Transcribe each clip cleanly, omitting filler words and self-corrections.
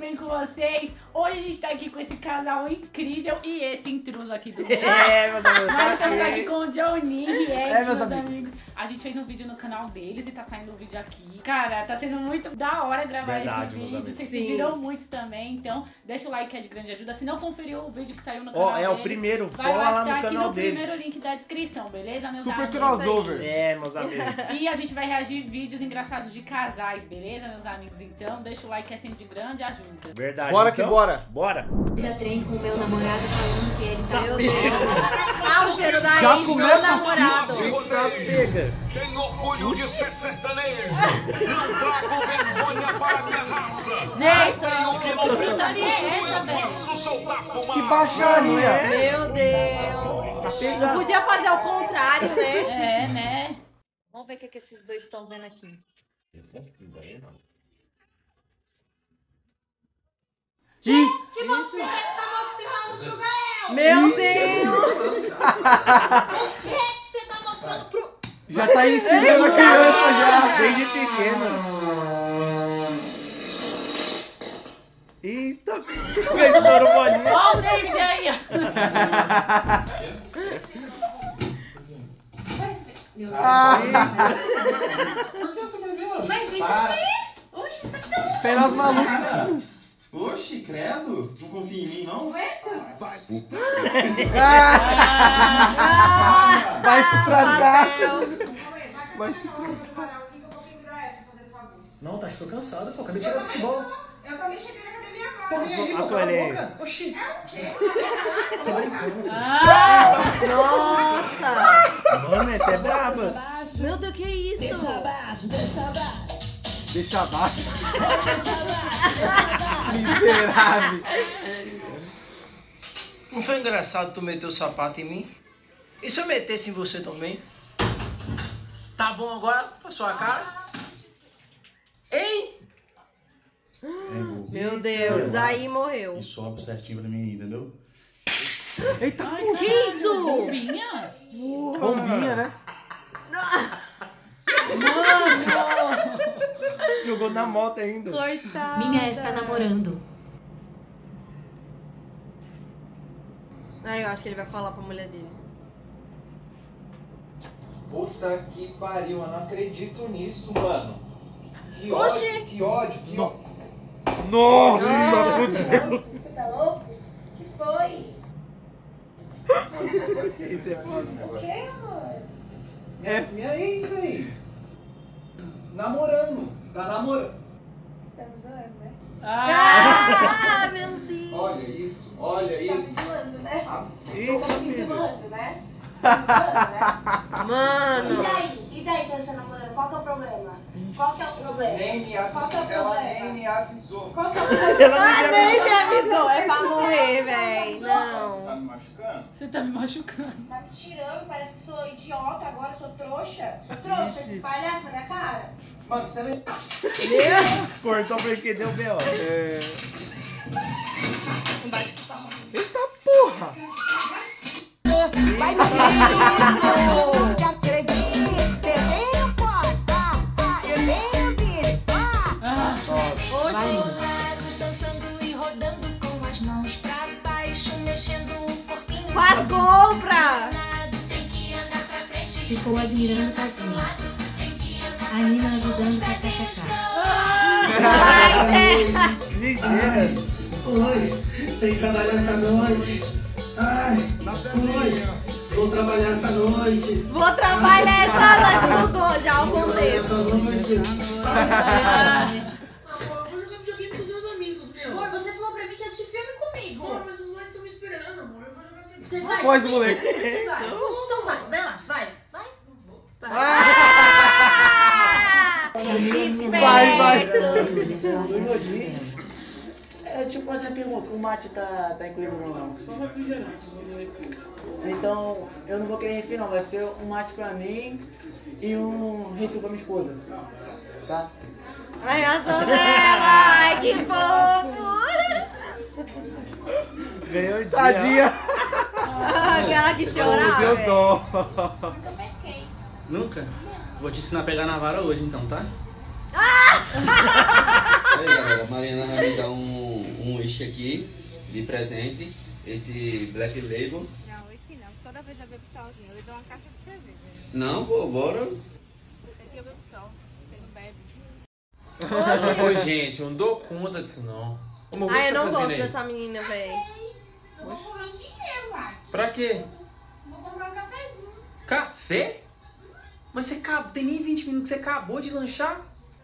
bem com vocês? Hoje a gente tá aqui com esse casal incrível e esse intruso aqui do meio. Meus amigos. Nós estamos aqui com o Johnny, React, meus amigos. A gente fez um vídeo no canal deles e tá saindo um vídeo aqui. Cara, tá sendo muito da hora gravar Verdade, esse meus vídeo. amigos. Vocês Sim. pediram muito também, então deixa o like que é de grande ajuda. Se não conferiu o vídeo que saiu no canal Ó, é deles, o primeiro, vai cola lá estar no aqui canal no deles. primeiro link da descrição, beleza, meus Super amigos? crossover. É, meus amigos. E a gente vai reagir vídeos engraçados de casais, beleza, meus amigos? Então, deixa o like que é sempre de grande ajuda. Verdade. Bora então, que bora. Bora. Já trem com o meu namorado falando que ele tá Meu Deus. Ah, o cheiro da Já ex, começa meu namorado. Eita, pega. Tem orgulho de ser sertanejo. Não trago vergonha para minha raça. Gente, Tenho que não Putaria é essa, velho? posso soltar fumaça. Que baixaria. meu Deus. Tá Não pesado. podia fazer o contrário, né? É, né? Vamos ver o que esses dois estão vendo aqui. Que você tá mostrando pro Gael? Meu Deus. O que você tá mostrando pro... Já tá ensinando a criança já. Desde pequeno. Eita, estourou bolinha. Ó o David aí, ó. Mas deixa eu ver. Oxe, tá tão... Feras malucas. Oxi, credo. Não confia em mim, não? Vai se tratar. Vai se tratar. Não, tá, tô cansado, pô. Acabei de chegar do futebol. Eu também cheguei na academia agora. Porra, e aí, A pô, Sueli cala a aí. boca. Oxi. Tô brincando. Nossa. Mano, essa é braba. Meu Deus, que isso? Deixa abaixo. Miserável. Não foi engraçado tu meter o sapato em mim? E se eu metesse em você também? Tá bom agora pra sua cara? Hein? Meu Deus, daí morreu. E sobe certinho pra mim, entendeu? Eita, Que isso? Bombinha? bombinha, né? Jogou na moto ainda. Coitada. Minha está namorando. Aí eu acho que ele vai falar pra mulher dele. Puta que pariu, eu não acredito nisso, mano. Que Oxi. ódio, que ódio, que ódio. Nossa, fudeu. Você tá louco? Que foi? Isso é foda. O quê, amor? Minha ex, véi. Namorando. Tá namorando. Estamos zoando, né? Ah, meu Deus. Olha isso, olha Você tá me isso. zoando, né? Ah, Você tá me zoando, né? Você tá me zoando, né? Mano. E daí? E daí que você tá namorando? Qual que é o problema? Qual que é o problema? nem me Qual que é o avisou. Ela problema? nem me avisou. Qual que é o problema? Ah, nem me avisou. É pra morrer, véi. Você Não. tá me machucando? Você tá me machucando. Tá me tirando, parece que sou idiota agora, sou trouxa. Sou trouxa, esse palhaço na minha cara. Mano, você nem... Cortou porque deu B.O. Eita porra. dançando e rodando com as mãos pra baixo, mexendo o corpinho. Com as compras. Tem que andar pra frente. Ficou admirando o tadinho. A Nina ajudando com a Ligeira. Oi, tem que trabalhar essa noite. Ai, oi, vou trabalhar essa noite. Vou trabalhar essa noite. Mudou já o contexto. Amor, eu vou jogar videogame com os meus amigos, meu. Amor, você falou pra mim que ia assistir filme comigo. Amor, mas os moleques estão me esperando, amor. Eu vou jogar videogame. Você vai? Pois, moleque. Você vai. Então vai lá, vai. Vai? Não vou. Vai. Deixa eu fazer uma pergunta. O mate tá incluído ou não? Só refrigerante. Então, eu não vou querer refri não. Vai ser um mate pra mim e um refri pra minha esposa. Tá? Ai, a Sonela. Ai, que fofo. Ganhou dia. Tadinha. Aquela que chorava. Deu velho. dó. Nunca? Vou te ensinar a pegar na vara hoje então, tá? Aí galera, a Mariana vai me dar um uísque aqui, de presente. Esse Black Label. Não, uísque não. Toda vez eu bebo sozinho. Eu dou uma caixa de cerveja. Não, pô, bora. Aqui eu bebo sol. Você não bebe. Ô, gente, eu não dou conta disso, não. Ô, meu, o que Ai, você eu não tá gosto fazendo aí? dessa menina, velho. Eu vou cobrar um dinheiro, Mati. Pra quê? Vou comprar um cafezinho. Café? Mas você tem nem 20 minutos que você acabou de lanchar?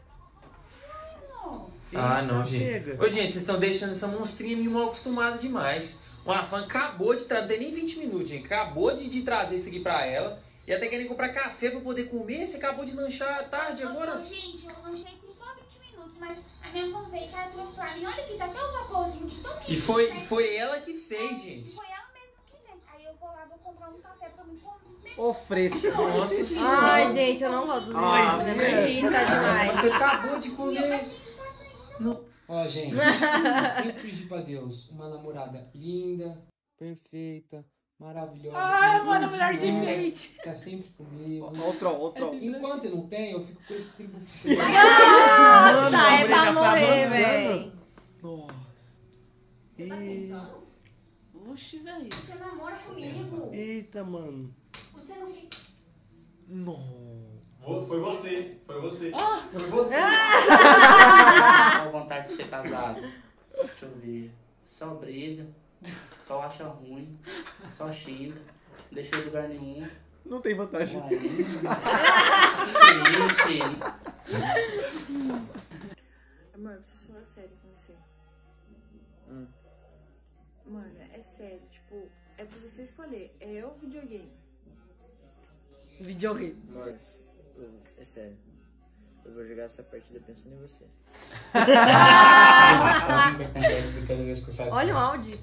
Ah, não, gente. Ô, gente, vocês estão deixando essa monstrinha me mal acostumada demais. Uma fã acabou de trazer, nem 20 minutos, gente. Acabou de trazer isso aqui pra ela. E até querem comprar café pra poder comer. Você acabou de lanchar à tarde agora. Gente, eu lanchei com só 20 minutos, mas a minha avó veio que ela trouxe pra mim. Olha aqui, tá até o vaporzinho de tão E foi ela que fez, gente. Foi ela mesma que fez. Aí eu vou lá, vou comprar um café pra mim comer. Ô, fresca. Nossa senhora. Ai, gente, eu não gosto dos meninos, né? Me irrita demais. Você acabou de comer. Ó, gente, sempre pedi pra Deus uma namorada linda, perfeita, maravilhosa. Ai, que mano, me mulher sem ama, enfeite. Tá sempre comigo. Outro. Enquanto eu não tenho, eu fico com esse tribo feio. Nossa, é pra morrer, velho. Nossa. Você tá pensando? Oxi, velho. Você namora comigo. Eita, mano. Você não fica... Não. Foi você. Foi você. Foi você. Dá vontade de ser casado. Deixa eu ver. Só briga. Só acha ruim. Só xinga. Não deixou em lugar nenhum. Não tem vantagem. Uai, que isso, filho? Amor, eu preciso falar sério com você. Mano, é sério. Tipo, é pra você escolher. É eu ou videogame? Videogame. Amor, é sério. Eu vou jogar essa partida pensando em você. Olha o áudio.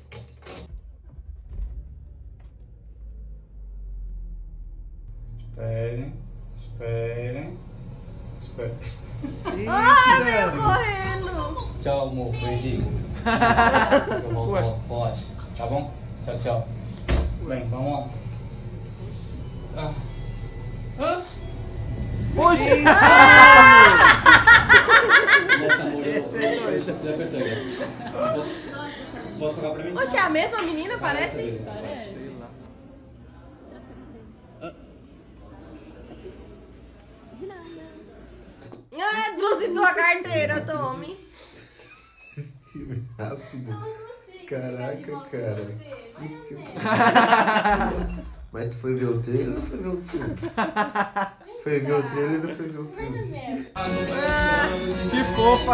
Esperem. Ai, veio correndo. Tchau, amor. Beijinho. Eu volto forte. Tá bom? Tchau, tchau. Bem, vamos lá. Oxi! Nossa, amor, você apertou aí. Posso pagar pra mim? Oxe, é a mesma menina, parece? Ah, trouxe tua carteira, tome. Que rápido. Caraca, cara. Mas tu foi ver o trailer ou não foi ver o filme? Foi ver o trailer ou não foi ver o filme? Que fofa!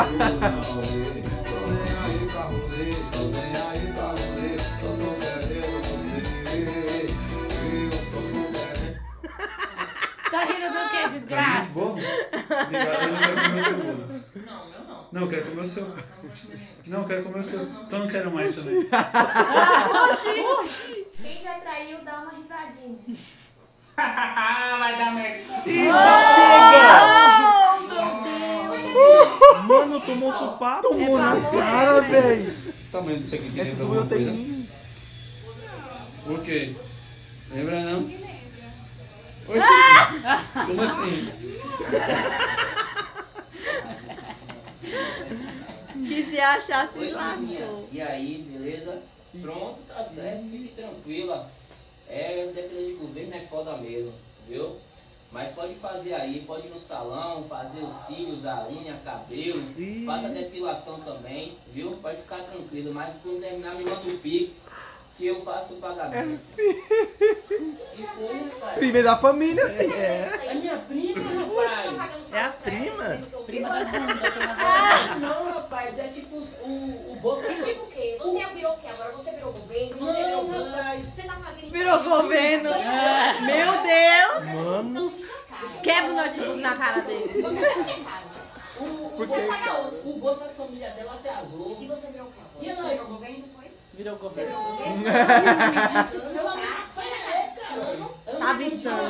Tá rindo do que, desgraça? Obrigado, eu não quero comer o seu bolo. Não, eu quero comer o seu. Não, eu quero comer o seu. Então não quero mais também. Oxi. Quem já traiu, dá uma risadinha. Vai dar merda. Mano, tomou supapo. Tomou na cara, velho. O tamanho disso aqui Esse do eu tenho. Por quê? Lembra não? Oxi! Como assim? Que se achasse lascou. E aí, beleza? Pronto, tá certo, fique tranquila. Dependendo do governo é foda mesmo, viu? Mas pode fazer aí, pode ir no salão, fazer os cílios, a unha, cabelo, faça depilação também, viu? Pode ficar tranquilo, mas quando terminar me manda o Pix, que eu faço o pagamento. Prima da família, filho. É minha prima, rapaz. É a prima? Prima da bunda. Não, rapaz, é tipo o bolso. É tipo o quê? Você virou o quê? Agora você virou governo? Você virou rapaz. Você tá fazendo... Virou governo. Meu Deus. Mano. Quebra o notebook na cara dele. O bolso da família dela atrasou. E você virou o quê? E Você virou governo, foi? Virou governo. Tá avisando.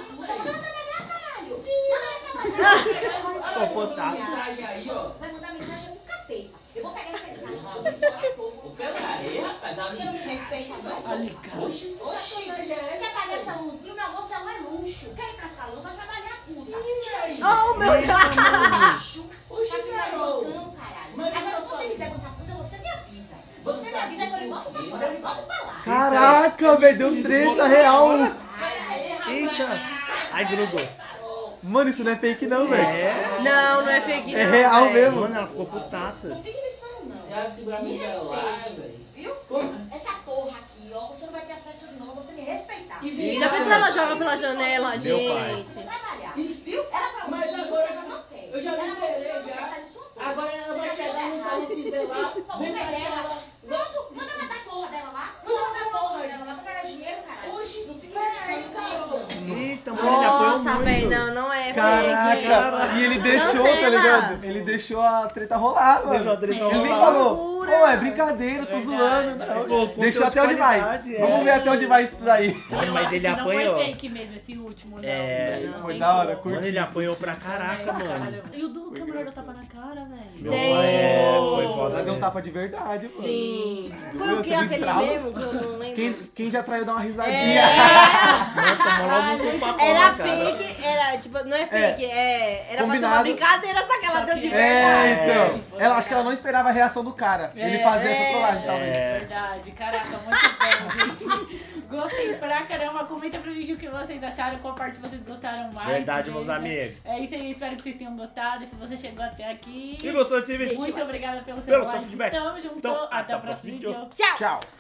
Pô, potássio. Vai mandar mensagem pro capeta. Eu vou pegar essa mensagem. O que é rapaz? Você não me respeita, não? Oxi. Quer pagar salãozinho? Meu almoço não é luxo. Quer ir pra salão? Vai trabalhar puta. Oh, meu Deus. Oxi, caralho. Agora, se você quiser contar puta, você me avisa. Caraca, velho, deu treta real. Eita. Ai, grudou. Mano, isso não é fake não, velho. Não, não é fake não. É real véio. mesmo. Mano, ela ficou putaça. Não fica lição, não. Já segura meu celular, velho. Viu? Essa porra aqui, ó, você não vai ter acesso de novo, você me respeitar. Já pensou ela joga pela janela, Meu gente? Trabalhar. Viu? Ela falou, mas agora eu já não tenho. Eu já liberei já. Agora ela vai chegar no salão fizer lá. Vem pra ela. Pronto, manda matar a porra dela lá. Manda matar a porra dela lá pra pegar dinheiro, caralho. Oxi, não fica assim, caramba. Eita, mano, ele apoiou muito. Nossa, velho, não é Caraca, e ele deixou, tá ligado? Ele deixou a treta rolar, mano. Deixou a treta rolar. Ele nem falou, pô, é brincadeira, tô zoando. Não. Deixou até onde vai. Vamos ver até onde vai isso daí. Mano, mas ele apanhou. Não foi fake mesmo esse último, não. É, foi da hora, curti. Mano, ele apanhou pra caraca, mano. E o Duque, a mulher do tapa na cara, velho. Meu pai foi foda. Já deu um tapa de verdade, mano. Sim. Foi o que aquele mesmo que eu não lembro? Quem já traiu dá uma risadinha. Era fake, era tipo, não é fake, era pra ser uma brincadeira, só que ela deu de então. verdade. Ela, acho que ela não esperava a reação do cara. Ele fazia essa trollagem, talvez. Verdade, caraca, muito bom, gente. Gostei pra caramba. Comenta pra mim o que vocês acharam, qual parte vocês gostaram mais. Verdade, beleza? meus amigos. É isso aí, espero que vocês tenham gostado. E se você chegou até aqui... E gostou desse vídeo? Muito obrigada pelo seu like. feedback. Tamo junto, Então, até o próximo vídeo. Tchau! Tchau!